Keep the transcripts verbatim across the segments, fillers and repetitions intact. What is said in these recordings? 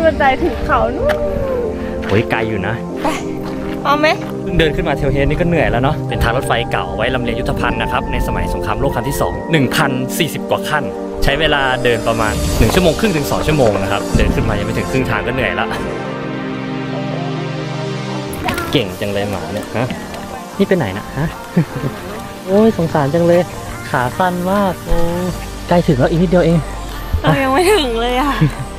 บันไดถึงเขานู่นโอ้ยไกลอยู่นะไปเอาไหมเพิ่งเดินขึ้นมาเทลเฮดนี่ก็เหนื่อยแล้วเนาะเป็นทางรถไฟเก่าไว้ลำเลียงยุทธภัณฑ์นะครับในสมัยสงครามโลกครั้งที่สอง หนึ่งพันสี่สิบ กว่าขั้นใช้เวลาเดินประมาณหนึ่งชั่วโมงครึ่งถึงสองชั่วโมงนะครับเดินขึ้นมายังไม่ถึงครึ่งทางก็เหนื่อยแล้วเก่งจังเลยหมาเนี่ยฮะนี่ไปไหนนะฮะโอ้ยสงสารจังเลยขาสั้นมากโอ้ใกล้ถึงแล้วอีกนิดเดียวเองเรายังไม่ถึงเลยอ่ะ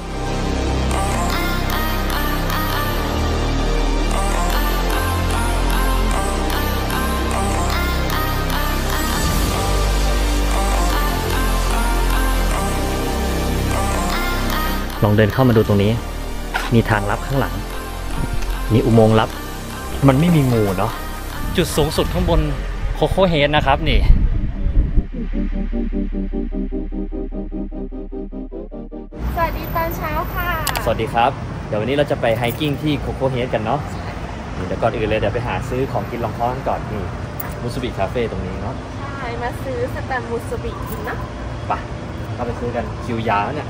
ลองเดินเข้ามาดูตรงนี้มีทางลับข้างหลังมีอุโมงค์ลับมันไม่มีงูเนาะจุดสูงสุดข้างบนโคโค่เฮดนะครับนี่สวัสดีตอนเช้าค่ะสวัสดีครับเดี๋ยววันนี้เราจะไปไฮกิ้งที่โคโค่เฮดกันเนาะเดี๋ยวก่อนอื่นเลยเดี๋ยวไปหาซื้อของกินรองท้องก่อนนี่มุสบิคาเฟ่ตรงนี้เนาะใช่มาซื้อสแตมมุสบิกินนะไปเข้าไปซื้อกันคิวยาวเนี่ย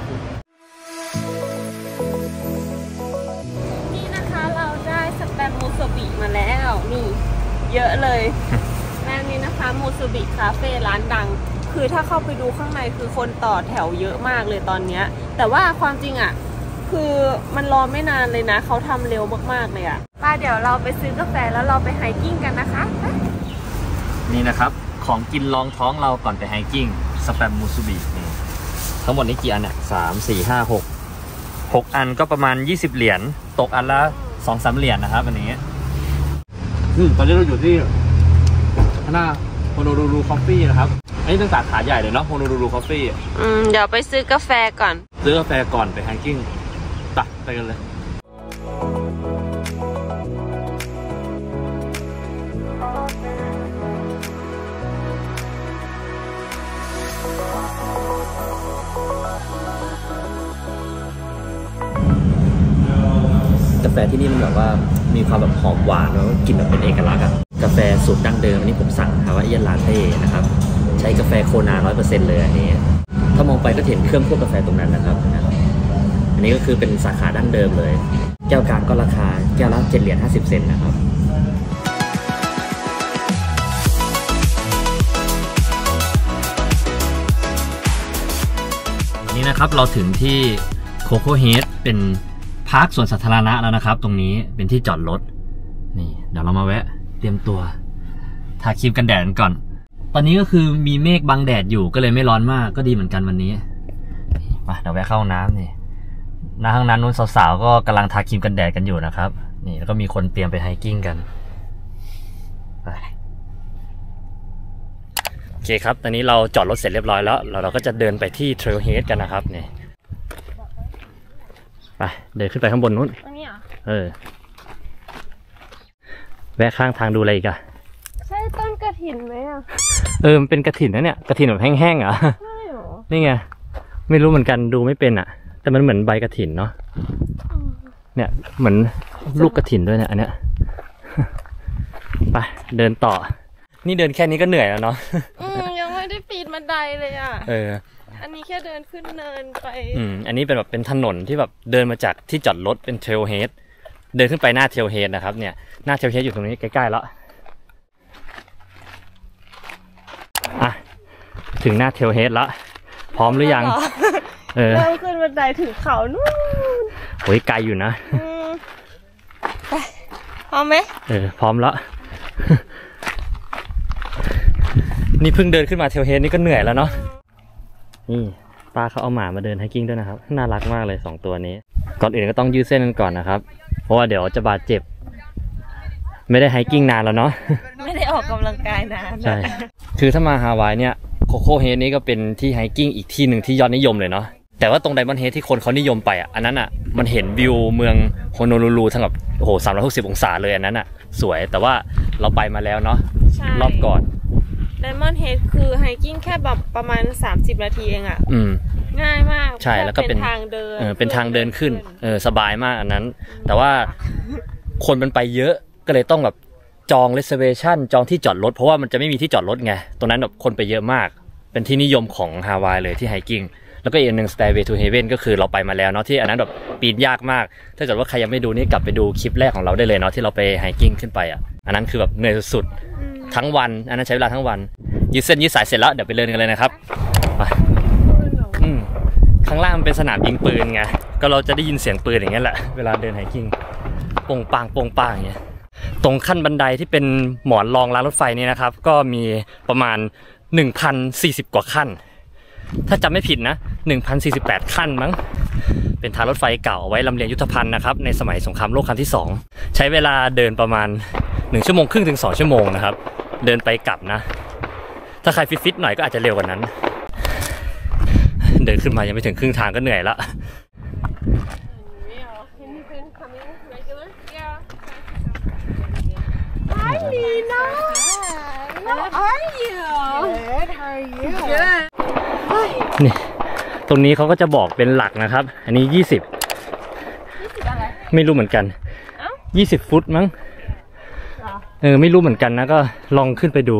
นี่นะคะเราได้สแตมมุสบิมาแล้วนี่เยอะเลยแม่นี้นะคะมุสบิคาเฟ่ร้านดังคือถ้าเข้าไปดูข้างในคือคนต่อแถวเยอะมากเลยตอนนี้แต่ว่าความจริงอ่ะคือมันรอไม่นานเลยนะเขาทำเร็วมากๆเลยอ่ะป้าเดี๋ยวเราไปซื้อกาแฟแล้วเราไปไฮกิ้งกันนะคะนี่นะครับของกินรองท้องเราก่อนไปไฮกิ้งสแตมมุสบินี่ทั้งหมดนี้กี่อันอ่ะสามสี่ห้าหกหกอันก็ประมาณยี่สิบเหรียญตกอันละสองสามเหรียญนะครับอันนี้อืมตอนนี้เราอยู่ที่หน้าโฮโนลูลูคอฟฟี่นะครับอันนี้เป็นสาขาใหญ่เลยเนาะโฮโนลูลูคอฟฟี่อืมเดี๋ยวไปซื้อกาแฟก่อนซื้อกาแฟก่อนไปไฮกิ้งตัดไปกันเลยกาแฟที่นี่มันแบบว่ามีความแบบหอมหวานแล้วกลิ่นแบบเป็นเอกลักษณ์อะกาแฟสูตรดั้งเดิมอันนี้ผมสั่งฮาวาเอียนลาเต้นะครับใช้กาแฟโคนา ร้อยเปอร์เซ็นต์ เลยอันนี้ถ้ามองไปก็เห็นเครื่องคั่วกาแฟตรงนั้นนะครับอันนี้ก็คือเป็นสาขาดั้งเดิมเลยแก้วกลางก็ราคาแก้วละเจ็ดเหรียญห้าสิบเซนต์นะครับนี่นะครับเราถึงที่โคโค่เฮดเป็นพาร์คสวนสาธารณะแล้วนะครับตรงนี้เป็นที่จอดรถนี่เดี๋ยวเรามาแวะเตรียมตัวทาครีมกันแดดกันก่อนตอนนี้ก็คือมีเมฆบังแดดอยู่ก็เลยไม่ร้อนมากก็ดีเหมือนกันวันนี้มาเดี๋ยวแวะเข้าห้องน้ำนี่หน้าห้องน้ำนู้นสาวๆก็กำลังทาครีมกันแดดกันอยู่นะครับนี่แล้วก็มีคนเตรียมไปไฮกิ้งกันโอเคครับตอนนี้เราจอดรถเสร็จเรียบร้อยแล้วเราเราก็จะเดินไปที่เทรลเฮดกันนะครับนี่ไปเดินขึ้นไปข้างบนนู้นตรงนี้เหรอเออแวะข้างทางดูอะไรอีกอะใช่ต้นกระถินไหมอะเออมันเป็นกระถินนะเนี่ยกระถินแบบแห้งๆอ่ะใช่หรอนี่ไงไม่รู้เหมือนกันดูไม่เป็นอะแต่มันเหมือนใบกระถินเนาะเนี่ยเหมือนลูกกระถินด้วยเนี่ยอันเนี้ยไปเดินต่อนี่เดินแค่นี้ก็เหนื่อยแล้วเนาะอืมยังไม่ได้ปีนบันไดเลยอะเอออันนี้แค่เดินขึ้นเนินไปอืมอันนี้เป็นแบบเป็นถนนที่แบบเดินมาจากที่จอดรถเป็นเทรลเฮดเดินขึ้นไปหน้าเทรลเฮดนะครับเนี่ยหน้าเทรลเฮดอยู่ตรงนี้ใกล้ๆแล้วอ่ะถึงหน้าเทรลเฮดแล้วพร้อมหรือยังเออเริ่มขึ้นบันไดถึงเขานู่นโอ้ยไกลอยู่นะไปพร้อมไหมเออพร้อมแล้วนี่เพิ่งเดินขึ้นมาเทรลเฮดนี่ก็เหนื่อยแล้วเนาะนี่ป้าเขาเอาหมามาเดินไฮกิ้งด้วยนะครับน่ารักมากเลยสองตัวนี้ก่อนอื่นก็ต้องยืดเส้นกันก่อนนะครับเพราะว่าเดี๋ยวจะบาดเจ็บไม่ได้ไฮกิ้งนานแล้วเนาะไม่ได้ออกกำลังกายนานใช่คือถ้ามาฮาวายเนี่ยโคโค่เฮดนี่ก็เป็นที่ไฮกิ้งอีกที่หนึ่งที่ยอดนิยมเลยเนาะแต่ว่าตรงไดมอนด์เฮดที่คนเขานิยมไปอ่ะอันนั้นอ่ะมันเห็นวิวเมืองโฮโนลูลูทั้งแบบโอ้โหสามร้อยหกสิบองศาเลยอันนั้นอ่ะสวยแต่ว่าเราไปมาแล้วเนาะรอบก่อนไดมอนด์เฮดคือไฮกิ้งแค่แบบประมาณสามสิบนาทีเองอ่ะอืมง่ายมากใช่แล้วก็เป็นทางเดินเออเป็นทางเดินขึ้นเออสบายมากอันนั้นแต่ว่าคนมันไปเยอะก็เลยต้องแบบจอง reservation จองที่จอดรถเพราะว่ามันจะไม่มีที่จอดรถไงตรงนั้นแบบคนไปเยอะมากเป็นที่นิยมของฮาวายเลยที่ไฮกิ้งแล้วก็อีกอันหนึ่ง Stairway to Heaven ก็คือเราไปมาแล้วเนาะที่อันนั้นแบบปีนยากมากถ้าเกิดว่าใครยังไม่ดูนี่กลับไปดูคลิปแรกของเราได้เลยเนาะที่เราไปไฮกิ้งขึ้นไปอ่ะอันนั้นคือแบบเหนื่อยสุดๆทั้งวันอันนั้นใช้เวลาทั้งวันยืดเส้นยืดสายเสร็จแล้วเดี๋ยวไปเดินกันเลยนะครับไปอืมข้างล่างมันเป็นสนามยิงปืนไงก็เราจะได้ยินเสียงปืนอย่างเงี้ยแหละเวลาเดินไฮกิ้งปงปังปงปังอย่างเงี้ยตรงขั้นบันไดที่เป็นหมอนรองรางรถไฟนี่นะครับก็มีประมาณ หนึ่งพันสี่สิบ กว่าขั้นถ้าจำไม่ผิดนะ หนึ่งพันสี่สิบแปด ขั้นมั้งเป็นทางรถไฟเก่าไว้ลำเลียงยุทธภัณฑ์นะครับในสมัยสงครามโลกครั้งที่สองใช้เวลาเดินประมาณหนึ่งชั่วโมงครึ่งถึงสองชั่วโมงนะครับเดินไปกลับนะถ้าใครฟิตๆหน่อยก็อาจจะเร็วกว่านั้นเดินขึ้นมายังไม่ถึงครึ่งทางก็เหนื่อยละ Hi Nina How are you Good, how are you? Good นี่ตรงนี้เขาก็จะบอกเป็นหลักนะครับอันนี้ยี่สิบไม่รู้เหมือนกันยี่สิบฟุตมั้งเออไม่รู้เหมือนกันนะก็ลองขึ้นไปดู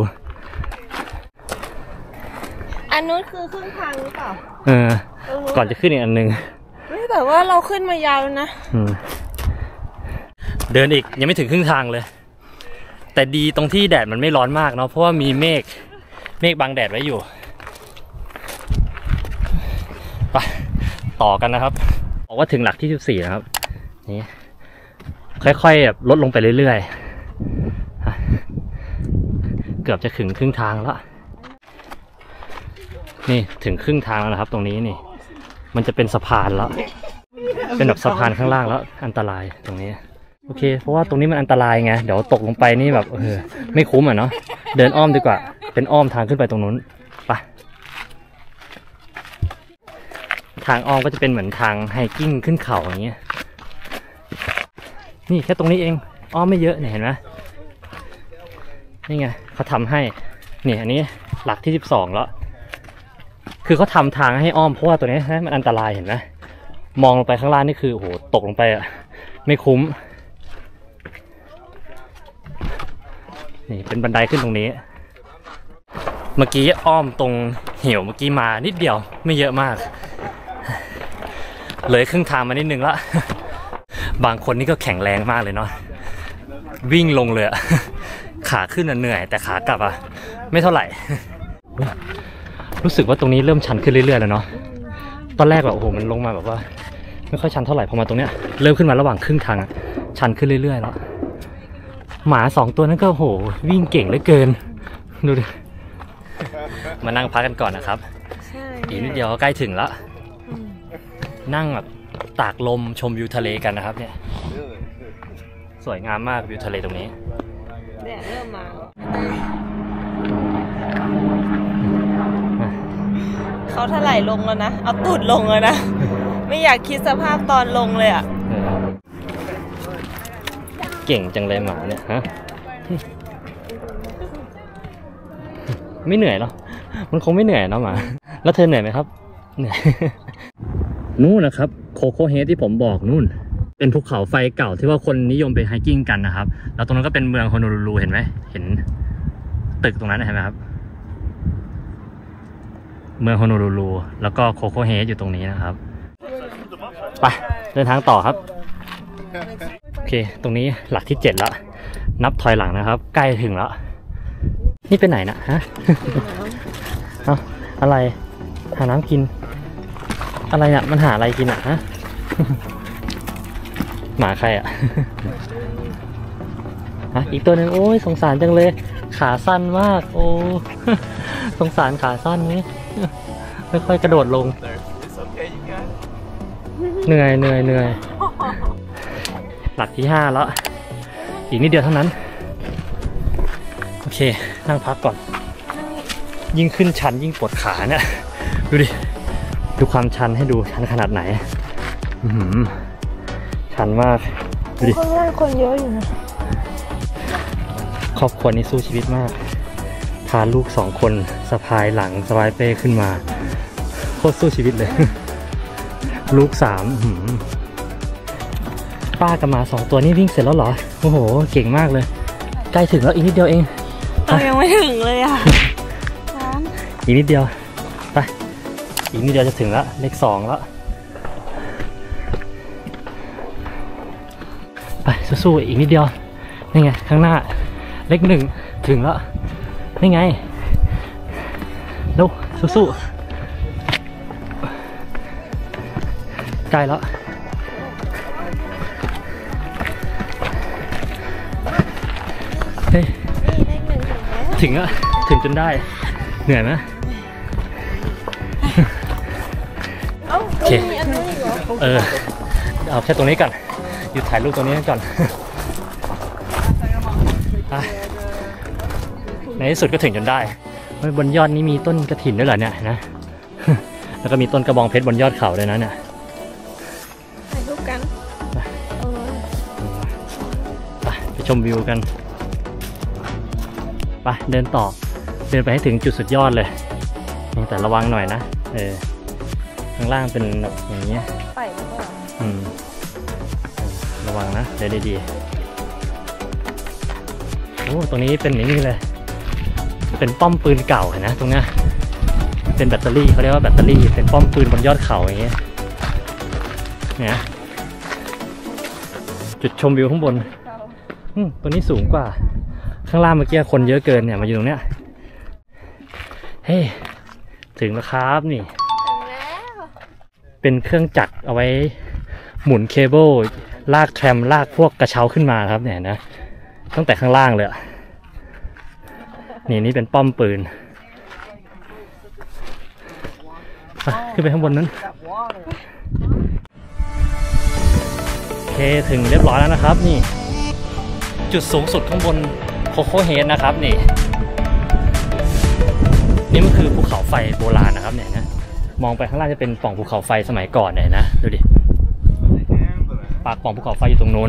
อันนู้นคือครึ่งทางหรือเปล่าเออก่อนจะขึ้นอีกอันนึงแต่ว่าเราขึ้นมายาวนะเดินอีกยังไม่ถึงครึ่งทางเลยแต่ดีตรงที่แดดมันไม่ร้อนมากเนาะเพราะว่ามีเมฆเมฆบังแดดไว้อยู่ไปต่อกันนะครับบอกว่าถึงหลักที่สิบสี่นะครับนี่ค่อยๆแบบลดลงไปเรื่อยๆเกือบจะถึงครึ่งทางแล้วนี่ถึงครึ่งทางแล้วนะครับตรงนี้นี่มันจะเป็นสะพานแล้วเป็นแบบสะพานข้างล่างแล้วอันตรายตรงนี้โอเคเพราะว่าตรงนี้มันอันตรายไงเดี๋ยวตกลงไปนี่แบบเออไม่คุ้มอ่ะเนาะเดินอ้อมดีกว่าเป็นอ้อมทางขึ้นไปตรงนู้นไปทางอ้อมก็จะเป็นเหมือนทางไฮกิ้งขึ้นเขาอย่างเงี้ยนี่แค่ตรงนี้เองอ้อมไม่เยอะเนี่ยเห็นไหมนี่ไงเขาทำให้เนี่ยอันนี้หลักที่สิบสองแล้วคือเขาทำทางให้อ้อมเพราะว่าตัวนี้มันอันตรายเห็นไหมมองลงไปข้างล่างนี่คือโอ้โหตกลงไปอ่ะไม่คุ้มนี่เป็นบันไดขึ้นตรงนี้เมื่อกี้อ้อมตรงเหี่ยวเมื่อกี้มานิดเดียวไม่เยอะมากเลยครึ่งทางมานิดนึงละบางคนนี่ก็แข็งแรงมากเลยเนาะวิ่งลงเลยขาขึ้นเหนื่อยแต่ขากลับอ่ะไม่เท่าไหร่รู้สึกว่าตรงนี้เริ่มชันขึ้นเรื่อยๆแล้วเนาะตอนแรกแบบโอ้โหมันลงมาแบบว่าไม่ค่อยชันเท่าไหร่พอมาตรงเนี้ยเริ่มขึ้นมาระหว่างครึ่งทางชันขึ้นเรื่อยๆแล้วหมาสองตัวนั้นก็โหวิ่งเก่งเหลือเกินดูดิมานั่งพักกันก่อนนะครับอีกนิดเดียวก็ใกล้ถึงแล้วนั่งแบบตากลมชมวิวทะเลกันนะครับเนี่ยสวยงามมากวิวทะเลตรงนี้แดดเริ่มมาเขาถลายลงแล้วนะเอาตูดลงแล้วนะไม่อยากคิดสภาพตอนลงเลยอ่ะเก่งจังเลยหมาเนี่ยฮะไม่เหนื่อยหรอมันคงไม่เหนื่อยเนาะหมาแล้วเธอเหนื่อยไหมครับเหนื่อยนู่นนะครับโคโค่เฮดที่ผมบอกนู่นเป็นภูเขาไฟเก่าที่ว่าคนนิยมไปไฮกิ้งกันนะครับแล้วตรงนั้นก็เป็นเมืองโฮโนลูลูเห็นไหมเห็นตึกตรงนั้นเห็นไหมครับเมืองโฮโนลูลูแล้วก็โคโค่เฮดอยู่ตรงนี้นะครับไปเดินทางต่อครับโอเคตรงนี้หลักที่เจ็ดแล้วนับถอยหลังนะครับใกล้ถึงแล้วนี่เป็นไหนนะฮะเอาอะไรหาน้ำกินอะไรเนี่ยมันหาอะไรกินอ่ะฮะหมาใครอ่ะฮะอีกตัวหนึ่งโอ้ยสงสารจังเลยขาสั้นมากโอ้สงสารขาสั้นนี่ค่อยๆกระโดดลงเหนื่อยเหนื่อยเหนื่อยหลักที่ห้าแล้วอีกนิดเดียวเท่านั้นโอเคนั่งพักก่อนยิ่งขึ้นชันยิ่งปวดขาเนี่ยดูดิดูความชันให้ดูชันขนาดไหนชันมากดูดิข้างล่างคนเยอะอยู่นะครอบครัวนี้สู้ชีวิตมากพาลูกสองคนสะพายหลังสะพายเป้ขึ้นมาโคตรสู้ชีวิตเลยลูกสามป้ากับหมาสองตัวนี้วิ่งเสร็จแล้วเหรอโอ้โหเก่งมากเลยใกล้ถึงแล้วอีกนิดเดียวเองเรายังไม่ถึงเลยอ่ะอีกนิดเดียวไปอีกนิดเดียวจะถึงแล้วเลขสองแล้วไปสู้ๆอีกนิดเดียวนี่ไงข้างหน้าเลขหนึ่งถึงแล้วนี่ไงเร็วสู้ๆใกล้แล้วเฮ้ยถึงแล้วถึงจนได้เหนื่อยไหมโอเคเออเอาแค่ตรงนี้ก่อนอยู่ถ่ายรูปตรงนี้ก่อนในที่สุดก็ถึงจนได้บนยอดนี้มีต้นกระถินด้วยเหรอเนี่ยนะแล้วก็มีต้นกระบองเพชรบนยอดเขาเลยนะเนี่ยถ่ายรูปกันไปไปชมวิวกันไปเดินต่อเดินไปให้ถึงจุดสุดยอดเลยแต่ระวังหน่อยนะเออข้างล่างเป็นแบบอย่างเงี้ยไปแล้วก็อืมระวังนะเดินดีๆโอ้ตรงนี้เป็นอย่างนี้เลยเป็นป้อมปืนเก่าเห็นนะตรงนี้เป็นแบตเตอรี่เขาเรียกว่าแบตเตอรี่เป็นป้อมปืนบนยอดเขาอย่างเงี้ยเนี่ยจุดชมวิวข้างบนอืมตัวนี้สูงกว่าข้างล่างเมื่อกี้คนเยอะเกินเนี่ยมาอยู่ตรงเนี้ยเฮ้ถึงแล้วครับนี่เป็นเครื่องจักรเอาไว้หมุนเคเบิลลากแทรมลากพวกกระเช้าขึ้นมาครับเนี่ยนะตั้งแต่ข้างล่างเลยนี่นี่เป็นป้อมปืนไปขึ้นไปข้างบนนั้นโอเคถึงเรียบร้อยแล้วนะครับนี่จุดสูงสุดข้างบนโคโค่เฮดนะครับนี่นี่มันคือภูเขาไฟโบราณนะครับเนี่ยนะมองไปข้างล่างจะเป็นปล่องภูเขาไฟสมัยก่อนเนี่ยนะดูดิปากปล่องภูเขาไฟอยู่ตรงนู้น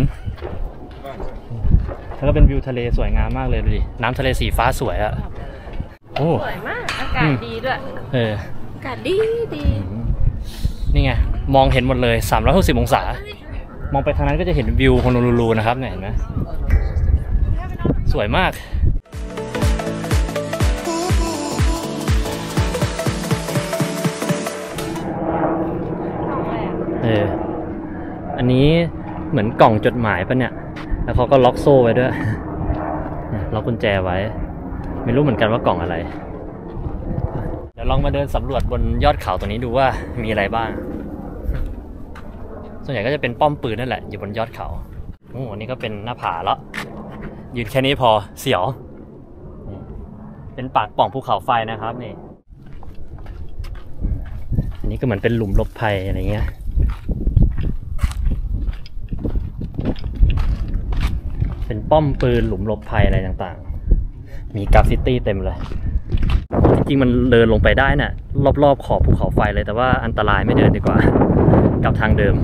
แล้วก็เป็นวิวทะเลสวยงามมากเลยดูดิน้ำทะเลสีฟ้าสวยอะโอ้สวยมากอากาศดีด้วยเอออากาศดีดีนี่ไงมองเห็นหมดเลยสามร้อยหกสิบองศามองไปทางนั้นก็จะเห็นวิวฮอนโอลูลูนะครับเนี่ยเห็นไหมสวยมากเอออันนี้เหมือนกล่องจดหมายปะเนี่ยแล้วเขาก็ล็อกโซ่ไว้ด้วยล็อกกุญแจไว้ไม่รู้เหมือนกันว่ากล่องอะไรเดี๋ยวลองมาเดินสำรวจบนยอดเขาตรงนี้ดูว่ามีอะไรบ้างส่วนใหญ่ก็จะเป็นป้อมปืนนั่นแหละอยู่บนยอดเขาโอ้อันนี้ก็เป็นหน้าผาแล้วยืนแค่นี้พอเสียวเป็นปากปล่องภูเขาไฟนะครับนี่อันนี้ก็เหมือนเป็นหลุมหลบภัยอะไรเงี้ยเป็นป้อมปืนหลุมหลบภัยอะไรต่างๆมีกราฟฟิตี้เต็มเลยจริงๆมันเดินลงไปได้น่ะรอบๆขอบภูเขาไฟเลยแต่ว่าอันตรายไม่เดินดีกว่ากลับทางเดิม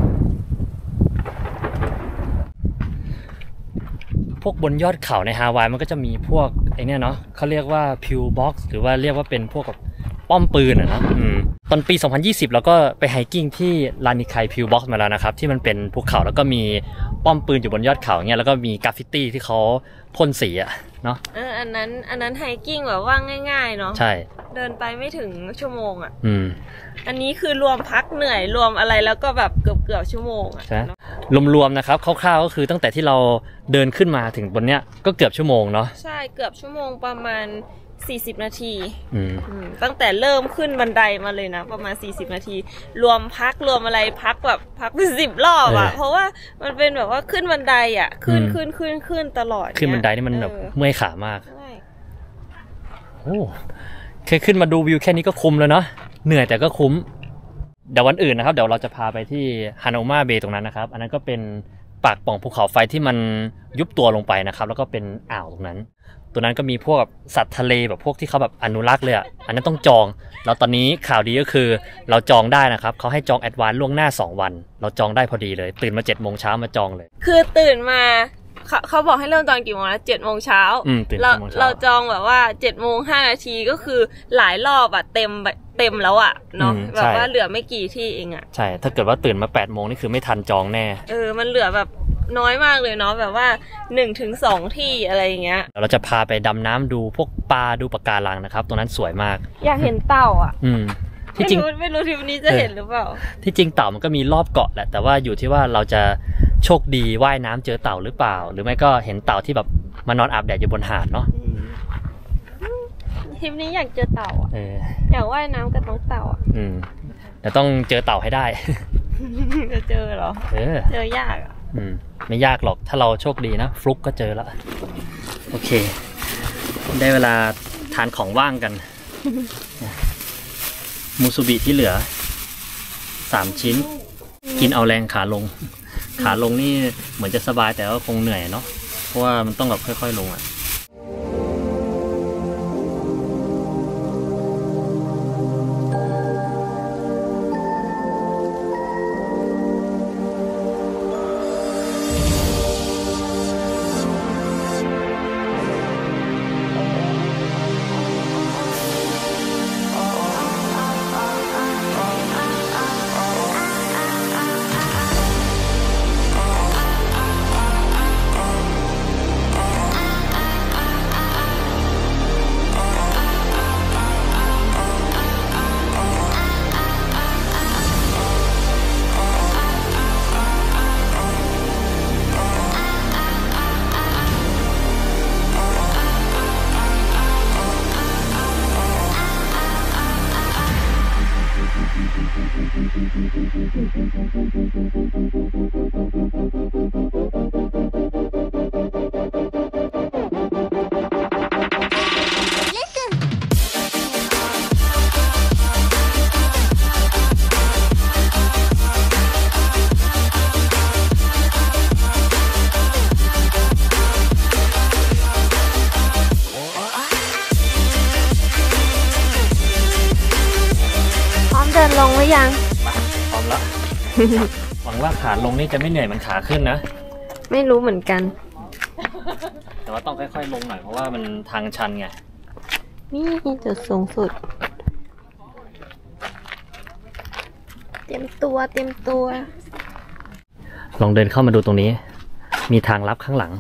พวกบนยอดเขาในฮาวายมันก็จะมีพวกไอ้นี่เนาะเขาเรียกว่าพิวบ็อกซ์หรือว่าเรียกว่าเป็นพวกกับป้อมปืนอ่ะนะอืมตอนปีสองพันยี่สิบเราก็ไปไฮกิ้งที่ลานิไคพิวบ็อกซ์มาแล้วนะครับที่มันเป็นภูเขาแล้วก็มีป้อมปืนอยู่บนยอดเขาเงี้ยแล้วก็มีกราฟฟิตี้ที่เขาพ่นสีอ่ะเนาะเอออันนั้นอันนั้นไฮกิ้งแบบว่าง่ายๆเนาะใช่เดินไปไม่ถึงชั่วโมงอ่ะอืมอันนี้คือรวมพักเหนื่อยรวมอะไรแล้วก็แบบเกือบเกือบชั่วโมงอ่ะใช่รวมๆนะครับคร่าวๆก็คือตั้งแต่ที่เราเดินขึ้นมาถึงบนเนี้ยก็เกือบชั่วโมงเนาะใช่เกือบชั่วโมงประมาณสี่สิบนาทีอืมตั้งแต่เริ่มขึ้นบันไดมาเลยนะประมาณสี่สิบนาทีรวมพักรวมอะไรพักแบบพักเป็นสิบรอบอ่ะเพราะว่ามันเป็นแบบว่าขึ้นบันไดอ่ะขึ้นขึ้นขึ้นขึ้นตลอดขึ้นบันไดนี่มันแบบเมื่อยขามากโอ้แค่ขึ้นมาดูวิวแค่นี้ก็คุ้มแล้วเนาะเหนื่อยแต่ก็คุ้มเดี๋ยววันอื่นนะครับเดี๋ยวเราจะพาไปที่ฮานอมาเบย์ตรงนั้นนะครับอันนั้นก็เป็นปากปล่องภูเขาไฟที่มันยุบตัวลงไปนะครับแล้วก็เป็นอ่าวตรงนั้นตัวนั้นก็มีพวกสัตว์ทะเลแบบพวกที่เขาแบบอนุรักษ์เลยอ่ะอันนั้นต้องจองแล้วตอนนี้ข่าวดีก็คือเราจองได้นะครับเขาให้จองแอดวานซ์ล่วงหน้าสองวันเราจองได้พอดีเลยตื่นมาเจ็ดโมงเช้ามาจองเลยคือตื่นมาเขาเขาบอกให้เริ่มจองกี่โมงนะเจ็ดโมงเช้าเราเราจองแบบว่าเจ็ดโมงห้านาทีก็คือหลายรอบอะเต็มเต็มแล้วอะเนาะแบบว่าเหลือไม่กี่ที่เองอะใช่ถ้าเกิดว่าตื่นมาแปดโมงนี่คือไม่ทันจองแน่เออมันเหลือแบบน้อยมากเลยเนาะแบบว่าหนึ่งถึงสองที่อะไรอย่างเงี้ยเราจะพาไปดำน้ำดูพวกปลาดูปะการังนะครับตรงนั้นสวยมากอยากเห็นเต่าอ่ะอืมที่จริงไม่รู้ทริปนี้จะเห็นหรือเปล่าที่จริงเต่ามันก็มีรอบเกาะแหละแต่ว่าอยู่ที่ว่าเราจะโชคดีว่ายน้ำเจอเต่าหรือเปล่าหรือไม่ก็เห็นเต่าที่แบบมานอนอาบแดดอยู่บนหาดเนาะทริปนี้อยากเจอเต่าอ่ะเอออยากว่ายน้ำกับน้องเต่าอ่ะอืมแต่ต้องเจอเต่าให้ได้จะเจอเหรอเออเจอยากอ่ะอืมไม่ยากหรอกถ้าเราโชคดีนะฟลุกก็เจอแล้วโอเคได้เวลาทานของว่างกันมูซูบิที่เหลือสามชิ้นกินเอาแรงขาลงขาลงนี่เหมือนจะสบายแต่ว่าคงเหนื่อยเนาะเพราะว่ามันต้องแบบค่อยๆลงอ่ะเดินลงหรือยังพร้อมแล้ว หวังว่าขาลงนี่จะไม่เหนื่อยเหมือนขาขึ้นนะไม่รู้เหมือนกันแต่ว่าต้องค่อยๆลงหน่อยเพราะว่ามันทางชันไงนี่จุดสูงสุดเตรียมตัวเตรียมตัวลองเดินเข้ามาดูตรงนี้มีทางลับข้างหลัง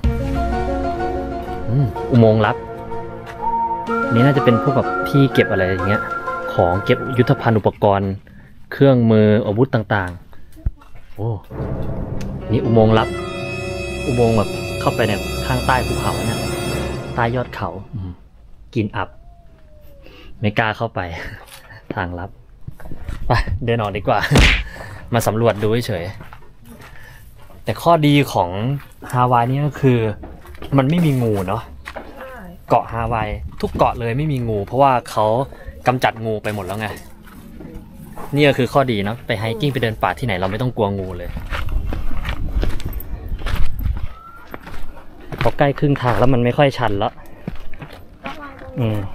อุโมงค์ลับนี่น่าจะเป็นพวกแบบที่เก็บอะไรอย่างเงี้ยของเก็บยุทธภัณฑ์อุปกรณ์เครื่องมืออาวุธต่างๆโอ้นี่อุโมงค์ลับอุโมงค์แบบเข้าไปเนี่ยข้างใต้ภูเขาเนี่ยใต้ยอดเขากินอับไม่กล้าเข้าไปทางลับไปเดินออกดีกว่ามาสำรวจดูเฉยแต่ข้อดีของฮาวายนี่ก็คือมันไม่มีงูเนาะเกาะฮาวายทุกเกาะเลยไม่มีงูเพราะว่าเขากำจัดงูไปหมดแล้วไงนี่ก็คือข้อดีเนาะไปไฮกิ้งไปเดินป่าที่ไหนเราไม่ต้องกลัวงูเลยพอใกล้ครึ่งทางแล้วมันไม่ค่อยชันแล้วอืม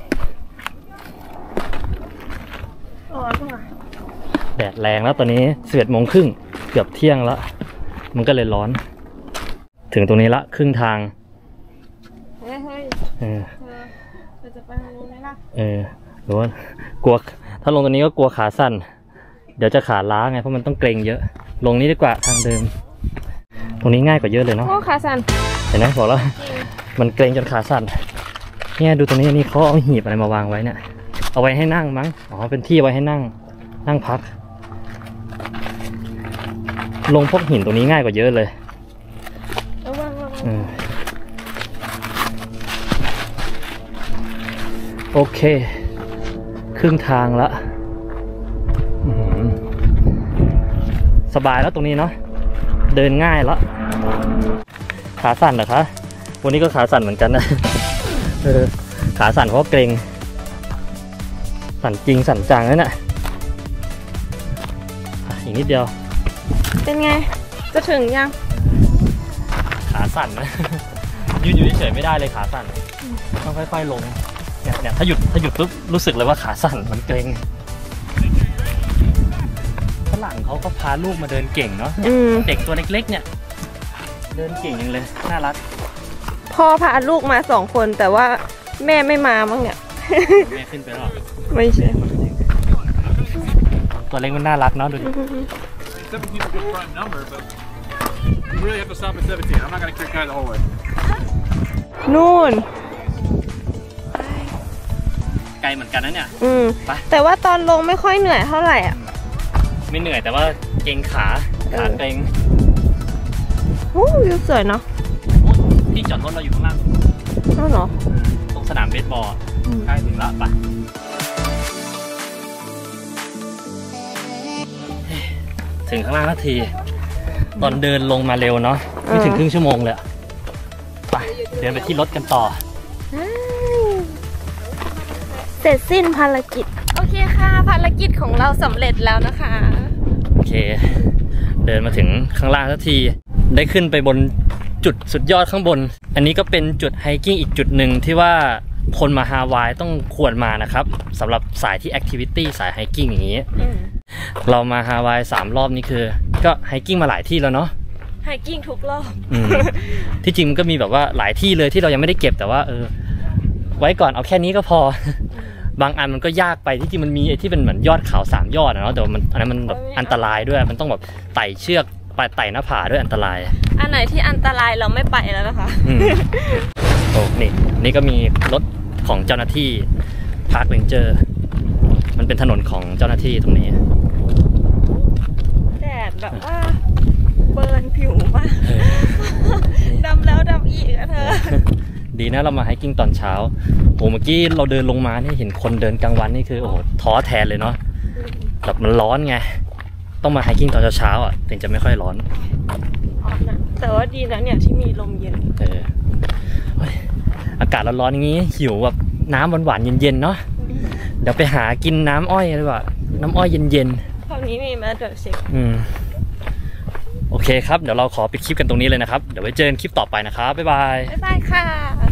แดดแรงแล้วตอนนี้สิบเอ็ดโมงครึ่งเกือบเที่ยงแล้วมันก็เลยร้อนถึงตรงนี้ละครึ่งทางเฮ้ยเออเราจะไปทางนู้นไหมล่ะเออหรือว่ากลัวถ้าลงตรงนี้ก็กลัวขาสั่นเดี๋ยวจะขาล้าไงเพราะมันต้องเกรงเยอะลงนี้ดีกว่าทางเดิมตรงนี้ง่ายกว่าเยอะเลยเนาะโอ้ขาสั่นเห็นไหมบอกแล้วมันเกรงจนขาสั่นเนี่ยดูตรงนี้นี่เขาเอาหีบอะไรมาวางไว้เนี่ยเอาไว้ให้นั่งมั้งอ๋อเป็นที่ไว้ให้นั่งนั่งพักลงพวกหินตรงนี้ง่ายกว่าเยอะเลยโอเคครึ่งทางละสบายแล้วตรงนี้เนาะเดินง่ายแล้วขาสั่นเหรอคะวันนี้ก็ขาสั่นเหมือนกันนะเออขาสั่นเพราะเกรงสั่นจริงสั่นจังนั่นแหละอีกนิดเดียวเป็นไงจะถึงยังขาสั่นนะยืนอยู่เฉยๆไม่ได้เลยขาสั่นต้องค่อยๆลงเนี่ยเนี่ยถ้าหยุดถ้าหยุดปุ๊บรู้สึกเลยว่าขาสั่นมันเกร็งฝรั่งเขาก็พาลูกมาเดินเก่งเนาะเด็กตัวเล็กๆเนี่ยเดินเก่งยังเลยน่ารักพ่อพาลูกมาสองคนแต่ว่าแม่ไม่มามั้งเนี่ยแม่ขึ้นไปหรอไม่ใช่ตัวเล็กมันน่ารักเนาะดูนู่นไกลเหมือนกันนะเนี่ยอืมไปแต่ว่าตอนลงไม่ค่อยเหนื่อยเท่าไหร่อ่ะไม่เหนื่อยแต่ว่าเกร็งขาขาเกร็งโอ้วิวสวยเนาะที่จอดรถเราอยู่ข้างล่างนั่นเหรอตรงสนามเบสบอลอืมใกล้ถึงแล้วไปถึงข้างล่างทันที ตอนเดินลงมาเร็วเนาะไม่ถึงครึ่งชั่วโมงเลยไปเดินไปที่รถกันต่อเสร็จสิ้นภารกิจ โอเคค่ะภารกิจของเราสำเร็จแล้วนะคะโอเค เดินมาถึงข้างล่างทันที ได้ขึ้นไปบนจุดสุดยอดข้างบน อันนี้ก็เป็นจุดไฮกิ้งอีกจุดหนึ่งที่ว่าคนมาฮาวายต้องควรมานะครับสำหรับสายที่แอคทิวิตี้สายไฮกิ้งอย่างนี้ เรามาฮาวายสามรอบนี่คือ ก็ไฮกิ้งมาหลายที่แล้วเนาะไฮกิ้งทุกรอบอืมที่จริงมันก็มีแบบว่าหลายที่เลยที่เรายังไม่ได้เก็บแต่ว่าเออไว้ก่อนเอาแค่นี้ก็พอ บางอันมันก็ยากไปที่จริงมันมีไอ้ที่เป็นเหมือนยอดเขาสามยอดนะเนาะแต่ว่ามันอันนั้นมันแบบอันตรายด้วยมันต้องแบบไต่เชือกไปไต่หน้าผาด้วยอันตรายอันไหนที่อันตรายเราไม่ไปแล้วนะคะอืมโอ้นี่นี่ก็มีรถของเจ้าหน้าที่พาร์คเรนเจอร์มันเป็นถนนของเจ้าหน้าที่ตรงนี้แดดแบบว่าเบิร์นผิวมากดำแล้วดำอีกอะเธอดีนะเรามาไฮกิ้งตอนเช้าโอ้เมื่อกี้เราเดินลงมานี่เห็นคนเดินกลางวันนี่คือโอ้โหท้อแทนเลยเนาะแบบมันร้อนไงต้องมาไฮกิ้งตอนเช้าๆอ่ะถึงจะไม่ค่อยร้อนแต่ว่าดีนะเนี่ยที่มีลมเย็นเออเฮ้ยอากาศร้อนๆอย่างนี้หิวแบบน้ำหวานๆเย็นๆเนาะเดี๋ยวไปหากินน้ำอ้อยดีกว่าน้ำอ้อยเย็นคราวนี้มีมาเดอร์เช็คๆอืมโอเคครับเดี๋ยวเราขอปิดคลิปกันตรงนี้เลยนะครับเดี๋ยวไว้เจอกันคลิปต่อไปนะครับบ๊ายบายบ๊ายบายค่ะ